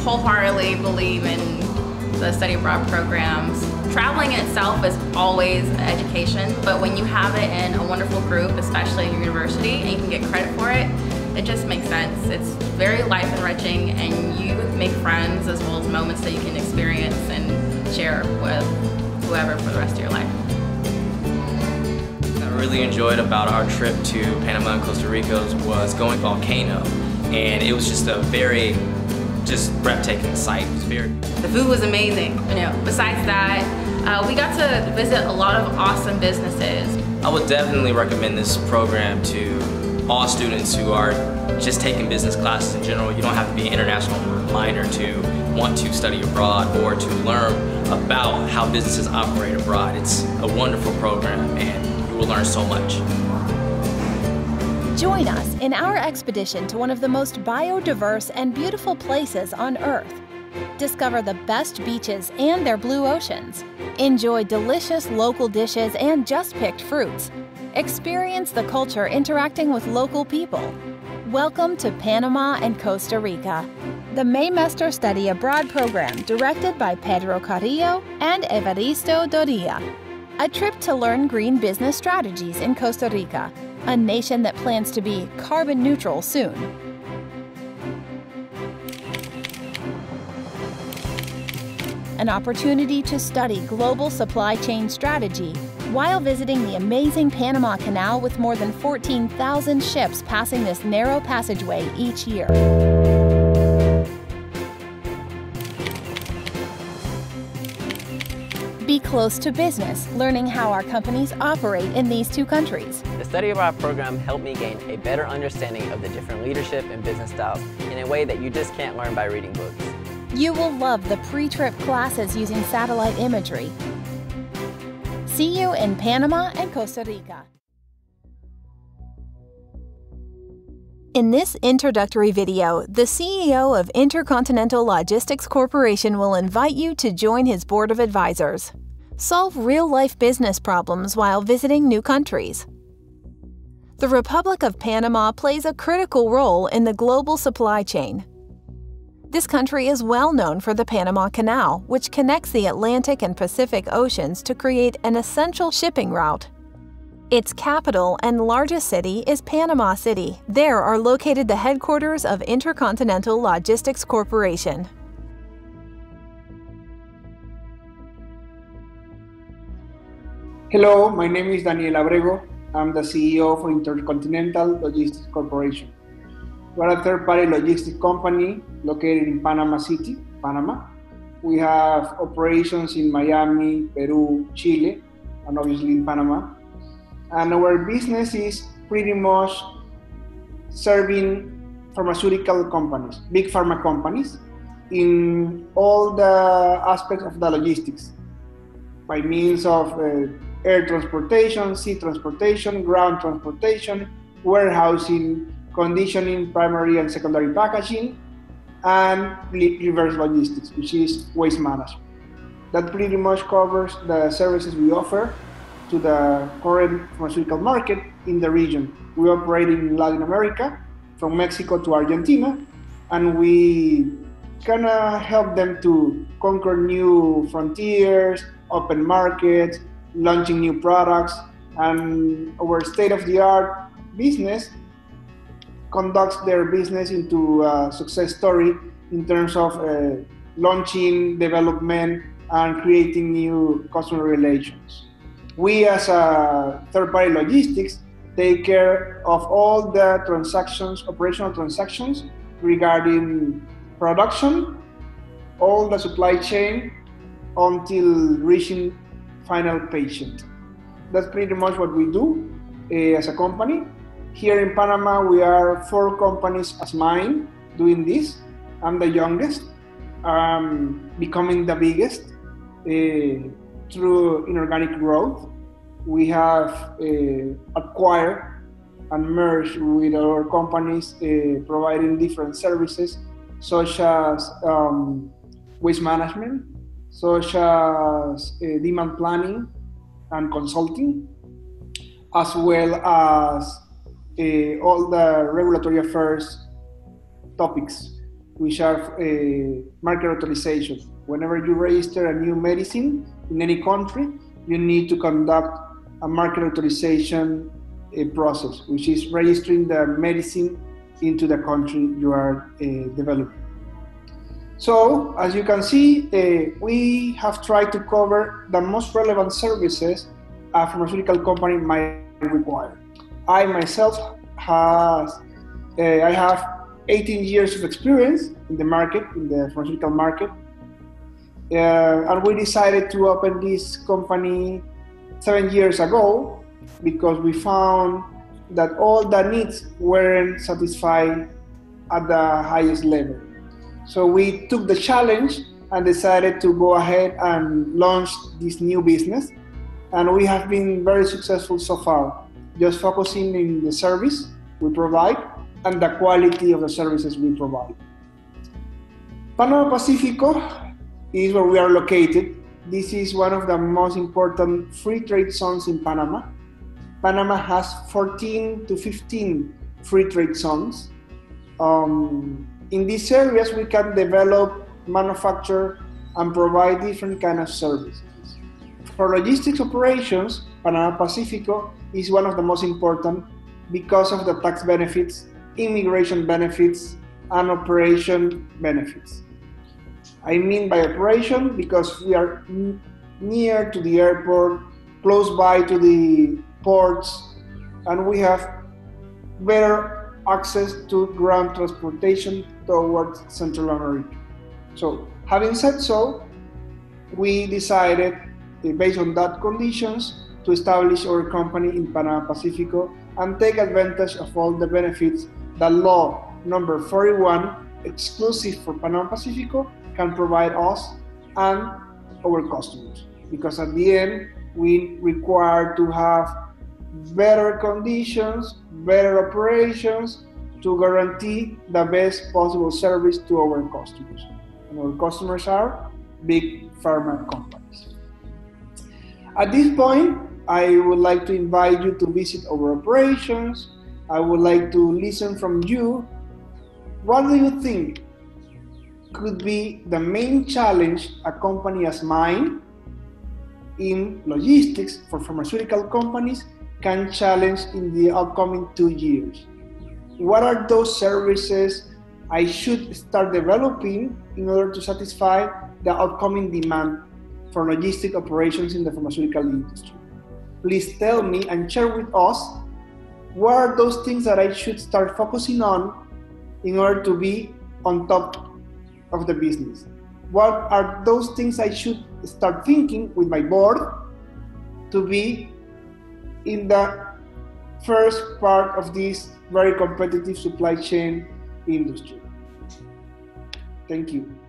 wholeheartedly believe in the study abroad programs. Traveling itself is always education, but when you have it in a wonderful group, especially at your university, and you can get credit for it, it just makes sense. It's very life enriching, and you make friends as well as moments that you can experience and share with whoever for the rest of your life. What I really enjoyed about our trip to Panama and Costa Rica was going volcano, and it was just a very breathtaking sight. It was The food was amazing. Besides that, we got to visit a lot of awesome businesses. I would definitely recommend this program to all students who are just taking business classes in general. You don't have to be an international minor to want to study abroad or to learn about how businesses operate abroad. It's a wonderful program, and you will learn so much. Join us in our expedition to one of the most biodiverse and beautiful places on Earth. Discover the best beaches and their blue oceans. Enjoy delicious local dishes and just-picked fruits. Experience the culture interacting with local people. Welcome to Panama and Costa Rica, the Maymester Study Abroad program directed by Pedro Carrillo and Evaristo Doria. A trip to learn green business strategies in Costa Rica, a nation that plans to be carbon neutral soon. An opportunity to study global supply chain strategy while visiting the amazing Panama Canal with more than 14,000 ships passing this narrow passageway each year. Be close to business, learning how our companies operate in these two countries. The Study Abroad program helped me gain a better understanding of the different leadership and business styles in a way that you just can't learn by reading books. You will love the pre-trip classes using satellite imagery. See you in Panama and Costa Rica. In this introductory video, the CEO of Intercontinental Logistics Corporation will invite you to join his board of advisors. Solve real-life business problems while visiting new countries. The Republic of Panama plays a critical role in the global supply chain. This country is well known for the Panama Canal, which connects the Atlantic and Pacific Oceans to create an essential shipping route. Its capital and largest city is Panama City. There are located the headquarters of Intercontinental Logistics Corporation. Hello, my name is Daniel Abrego. I'm the CEO for Intercontinental Logistics Corporation. We're a third-party logistics company located in Panama City, Panama. We have operations in Miami, Peru, Chile, and obviously in Panama. And our business is pretty much serving pharmaceutical companies, big pharma companies, in all the aspects of the logistics, by means of air transportation, sea transportation, ground transportation, warehousing, conditioning, primary and secondary packaging, and reverse logistics, which is waste management. That pretty much covers the services we offer to the current pharmaceutical market in the region. We operate in Latin America, from Mexico to Argentina, and we kind of help them to conquer new frontiers, open markets, launching new products, and our state-of-the-art business conducts their business into a success story in terms of launching, development, and creating new customer relations. We, as a third-party logistics, take care of all the transactions, operational transactions regarding production, all the supply chain, until reaching final patient. That's pretty much what we do as a company. Here in Panama, we are 4 companies as mine doing this. I'm the youngest, becoming the biggest through inorganic growth. We have acquired and merged with our companies providing different services such as waste management, such as demand planning and consulting, as well as all the regulatory affairs topics which are market authorization. Whenever you register a new medicine in any country, you need to conduct a market authorization process, which is registering the medicine into the country you are developing. So, as you can see, we have tried to cover the most relevant services a pharmaceutical company might require. I myself I have 18 years of experience in the market, in the pharmaceutical market, and we decided to open this company 7 years ago because we found that all the needs weren't satisfied at the highest level. So we took the challenge and decided to go ahead and launch this new business. And we have been very successful so far, just focusing in the service we provide and the quality of the services we provide. Panama Pacifico is where we are located. This is one of the most important free trade zones in Panama. Panama has 14 to 15 free trade zones. In these areas, we can develop, manufacture, and provide different kinds of services. For logistics operations, Panama Pacifico is one of the most important because of the tax benefits, immigration benefits, and operation benefits. I mean by operation because we are near to the airport, close by to the ports, and we have better access to ground transportation towards Central America. So, having said so, we decided, based on that conditions, to establish our company in Panama Pacifico and take advantage of all the benefits that law number 41, exclusive for Panama Pacifico, can provide us and our customers. Because at the end, we require to have better conditions, better operations to guarantee the best possible service to our customers. And our customers are big pharma companies. At this point, I would like to invite you to visit our operations. I would like to listen from you. What do you think could be the main challenge a company as mine in logistics for pharmaceutical companies can challenge in the upcoming 2 years? What are those services I should start developing in order to satisfy the upcoming demand for logistic operations in the pharmaceutical industry? Please tell me and share with us what are those things that I should start focusing on in order to be on top of the business. What are those things I should start thinking with my board to be in the first part of this very competitive supply chain industry? Thank you.